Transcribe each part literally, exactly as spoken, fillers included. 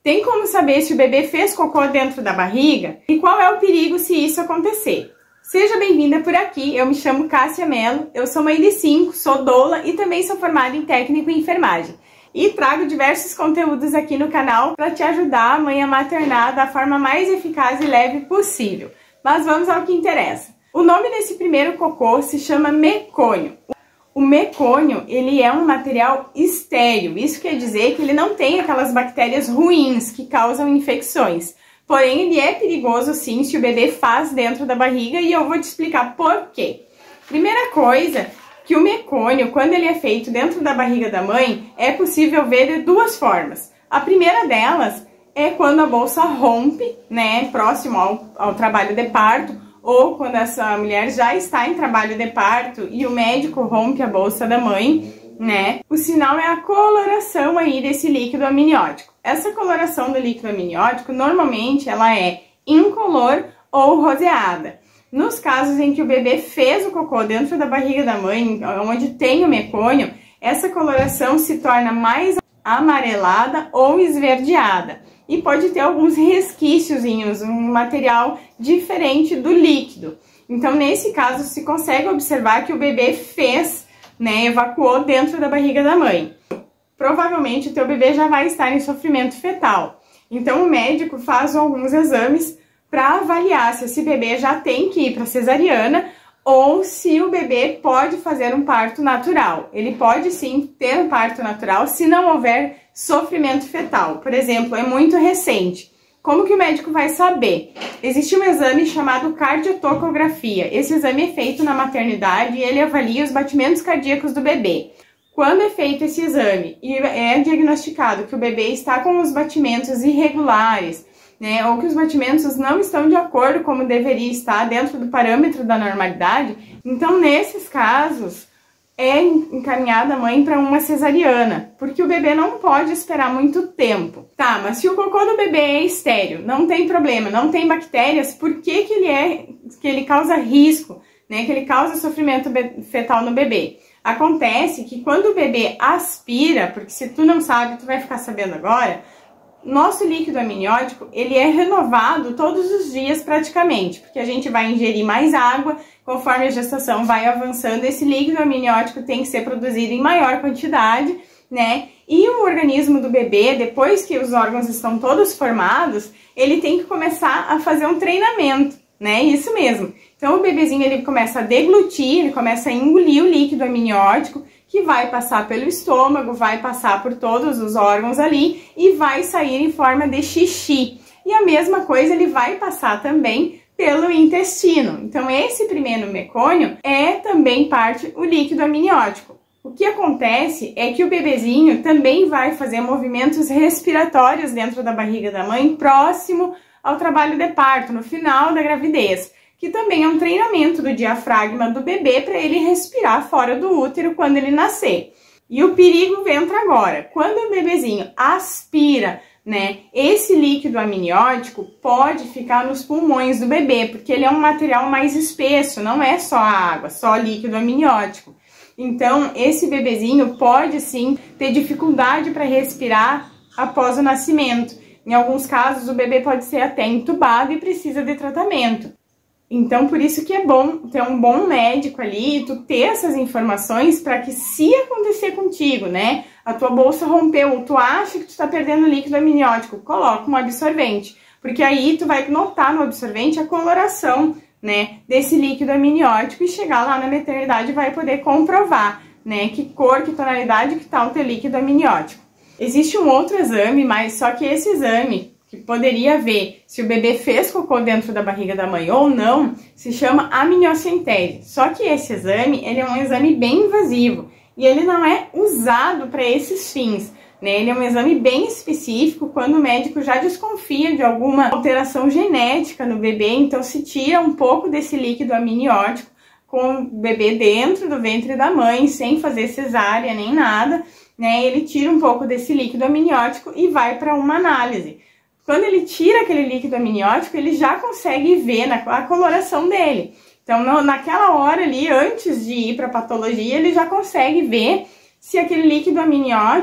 Tem como saber se o bebê fez cocô dentro da barriga? E qual é o perigo se isso acontecer? Seja bem-vinda por aqui, eu me chamo Cássia Mello, eu sou mãe de cinco, sou doula e também sou formada em técnico em enfermagem. E trago diversos conteúdos aqui no canal para te ajudar a mãe a maternar da forma mais eficaz e leve possível. Mas vamos ao que interessa. O nome desse primeiro cocô se chama mecônio. O mecônio, ele é um material estéril, isso quer dizer que ele não tem aquelas bactérias ruins que causam infecções. Porém, ele é perigoso sim se o bebê faz dentro da barriga e eu vou te explicar por quê. Primeira coisa, que o mecônio, quando ele é feito dentro da barriga da mãe, é possível ver de duas formas. A primeira delas é quando a bolsa rompe, né, próximo ao, ao trabalho de parto, ou quando essa mulher já está em trabalho de parto e o médico rompe a bolsa da mãe, né? O sinal é a coloração aí desse líquido amniótico. Essa coloração do líquido amniótico, normalmente, ela é incolor ou roseada. Nos casos em que o bebê fez o cocô dentro da barriga da mãe, onde tem o mecônio, essa coloração se torna mais amarelada ou esverdeada. E pode ter alguns resquíciozinhos, um material diferente do líquido. Então, nesse caso, se consegue observar que o bebê fez, né, evacuou dentro da barriga da mãe. Provavelmente o teu bebê já vai estar em sofrimento fetal. Então, o médico faz alguns exames para avaliar se esse bebê já tem que ir para cesariana ou se o bebê pode fazer um parto natural. Ele pode sim ter um parto natural se não houver sofrimento fetal. Por exemplo, é muito recente. Como que o médico vai saber? Existe um exame chamado cardiotocografia. Esse exame é feito na maternidade e ele avalia os batimentos cardíacos do bebê. Quando é feito esse exame e é diagnosticado que o bebê está com os batimentos irregulares, né, ou que os batimentos não estão de acordo como deveria estar dentro do parâmetro da normalidade, então nesses casos é encaminhada a mãe para uma cesariana, porque o bebê não pode esperar muito tempo. Tá, mas se o cocô do bebê é estéril, não tem problema, não tem bactérias, por que que ele é que ele causa risco, né, que ele causa sofrimento fetal no bebê? Acontece que quando o bebê aspira, porque se tu não sabe, tu vai ficar sabendo agora, nosso líquido amniótico, ele é renovado todos os dias praticamente, porque a gente vai ingerir mais água, conforme a gestação vai avançando, esse líquido amniótico tem que ser produzido em maior quantidade, né? E o organismo do bebê, depois que os órgãos estão todos formados, ele tem que começar a fazer um treinamento, né? Isso mesmo. Então o bebezinho ele começa a deglutir, ele começa a engolir o líquido amniótico, que vai passar pelo estômago, vai passar por todos os órgãos ali e vai sair em forma de xixi. E a mesma coisa ele vai passar também pelo intestino. Então esse primeiro mecônio é também parte o líquido amniótico. O que acontece é que o bebezinho também vai fazer movimentos respiratórios dentro da barriga da mãe próximo ao trabalho de parto, no final da gravidez, que também é um treinamento do diafragma do bebê para ele respirar fora do útero quando ele nascer. E o perigo entra agora. Quando o bebezinho aspira, né, esse líquido amniótico pode ficar nos pulmões do bebê, porque ele é um material mais espesso, não é só a água, só líquido amniótico. Então, esse bebezinho pode sim ter dificuldade para respirar após o nascimento. Em alguns casos, o bebê pode ser até entubado e precisa de tratamento. Então, por isso que é bom ter um bom médico ali, tu ter essas informações para que se acontecer contigo, né, a tua bolsa rompeu, tu acha que tu tá perdendo líquido amniótico, coloca um absorvente, porque aí tu vai notar no absorvente a coloração, né, desse líquido amniótico e chegar lá na maternidade vai poder comprovar, né, que cor, que tonalidade que tá o teu líquido amniótico. Existe um outro exame, mas só que esse exame que poderia ver se o bebê fez cocô dentro da barriga da mãe ou não, se chama amniocentese. Só que esse exame, ele é um exame bem invasivo e ele não é usado para esses fins, né? Ele é um exame bem específico quando o médico já desconfia de alguma alteração genética no bebê, então se tira um pouco desse líquido amniótico com o bebê dentro do ventre da mãe, sem fazer cesárea nem nada, né? Ele tira um pouco desse líquido amniótico e vai para uma análise. Quando ele tira aquele líquido amniótico, ele já consegue ver na, a coloração dele. Então, no, naquela hora ali, antes de ir para a patologia, ele já consegue ver se aquele líquido amniótico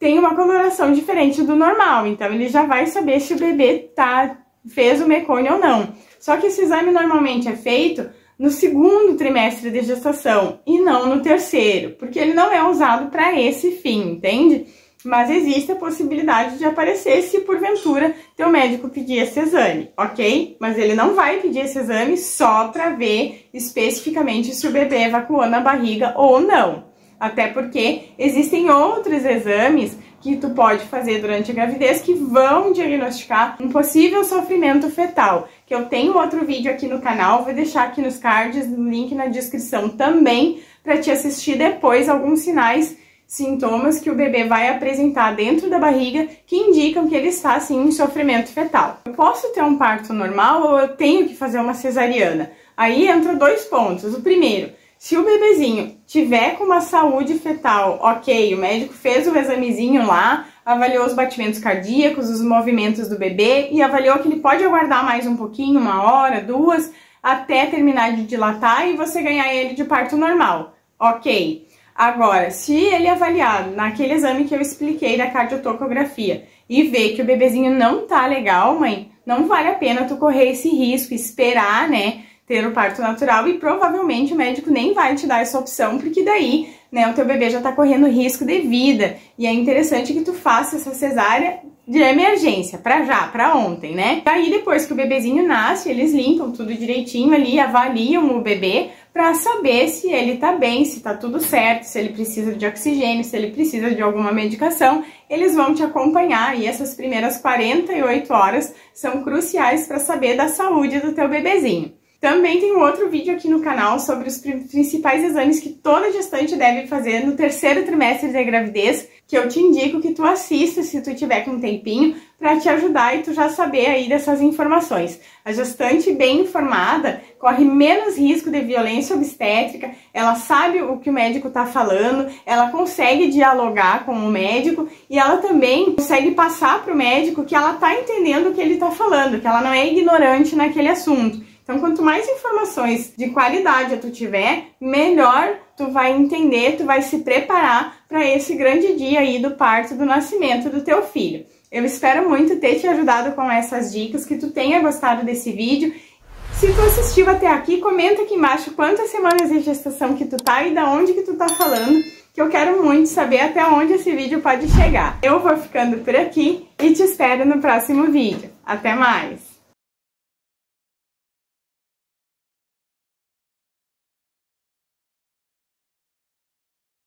tem uma coloração diferente do normal, então ele já vai saber se o bebê tá, fez o mecônio ou não. Só que esse exame normalmente é feito no segundo trimestre de gestação e não no terceiro, porque ele não é usado para esse fim, entende? Mas existe a possibilidade de aparecer se porventura teu médico pedir esse exame, ok? Mas ele não vai pedir esse exame só para ver especificamente se o bebê evacuou na barriga ou não. Até porque existem outros exames que tu pode fazer durante a gravidez que vão diagnosticar um possível sofrimento fetal. Que eu tenho outro vídeo aqui no canal, vou deixar aqui nos cards, no link na descrição também, para te assistir depois alguns sinais, sintomas que o bebê vai apresentar dentro da barriga que indicam que ele está, sim, em sofrimento fetal. Eu posso ter um parto normal ou eu tenho que fazer uma cesariana? Aí entra dois pontos. O primeiro, se o bebezinho tiver com uma saúde fetal, ok, o médico fez o examezinho lá, avaliou os batimentos cardíacos, os movimentos do bebê e avaliou que ele pode aguardar mais um pouquinho, uma hora, duas, até terminar de dilatar e você ganhar ele de parto normal, ok. Agora, se ele avaliar naquele exame que eu expliquei da cardiotocografia e ver que o bebezinho não tá legal, mãe, não vale a pena tu correr esse risco, esperar, né, ter o parto natural e provavelmente o médico nem vai te dar essa opção, porque daí, né, o teu bebê já tá correndo risco de vida e é interessante que tu faça essa cesárea de emergência, pra já, pra ontem, né? Daí depois que o bebezinho nasce, eles limpam tudo direitinho ali, avaliam o bebê pra saber se ele tá bem, se tá tudo certo, se ele precisa de oxigênio, se ele precisa de alguma medicação. Eles vão te acompanhar e essas primeiras quarenta e oito horas são cruciais pra saber da saúde do teu bebezinho. Também tem um outro vídeo aqui no canal sobre os principais exames que toda gestante deve fazer no terceiro trimestre da gravidez, que eu te indico que tu assista se tu tiver com um tempinho, para te ajudar e tu já saber aí dessas informações. A gestante bem informada corre menos risco de violência obstétrica, ela sabe o que o médico tá falando, ela consegue dialogar com o médico e ela também consegue passar pro médico que ela tá entendendo o que ele tá falando, que ela não é ignorante naquele assunto. Então, quanto mais informações de qualidade tu tiver, melhor tu vai entender, tu vai se preparar para esse grande dia aí do parto, do nascimento do teu filho. Eu espero muito ter te ajudado com essas dicas, que tu tenha gostado desse vídeo. Se tu assistiu até aqui, comenta aqui embaixo quantas semanas de gestação que tu tá e da onde que tu tá falando, que eu quero muito saber até onde esse vídeo pode chegar. Eu vou ficando por aqui e te espero no próximo vídeo. Até mais!